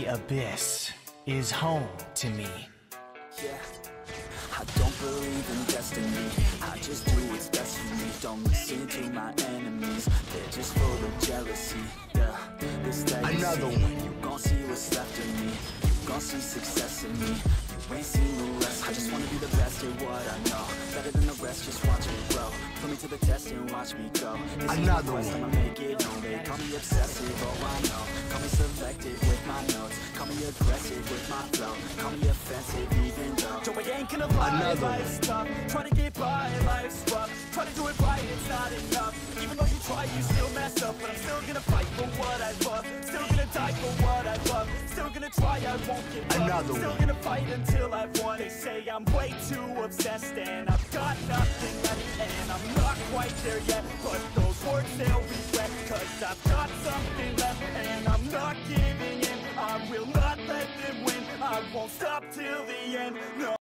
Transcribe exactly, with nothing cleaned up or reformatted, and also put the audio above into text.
The abyss is home to me. Yeah, I don't believe in destiny. I just do what's best for me. Don't listen to my enemies, they're just full of jealousy. Yeah, this legacy, Another one. you gon' see what's left of me. You gon' see success in me. You ain't seen the rest. I just wanna be the best at what I know. Better than the rest, just watch me grow. Put me to the test and watch me go. This Another quest, one. I'ma make it known. They call me obsessive, oh I know. Call me selective with my notes. Call me aggressive with my flow. Call me offensive even though Joe, I ain't gonna lie, Another life's tough. Try to get by, life's rough. Try to do it right, it's not enough. Even though you try, you still mess up. But I'm still gonna fight for what I love. Still gonna die for what I love. Still gonna try, I won't give up. Another Still one. gonna fight until I've won. They say I'm way too obsessed and I've got nothing left. And I'm not quite there yet, but those words they'll regret. Cause I've got something left and I'm not giving in. I will not let them win. I won't stop till the end, no.